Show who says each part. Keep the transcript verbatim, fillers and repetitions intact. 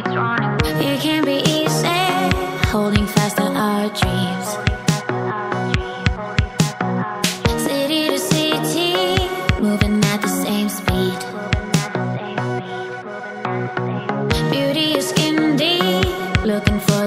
Speaker 1: It can be easy, holding fast to our dreams. City to city, moving at the same speed. Beauty is skin deep, looking for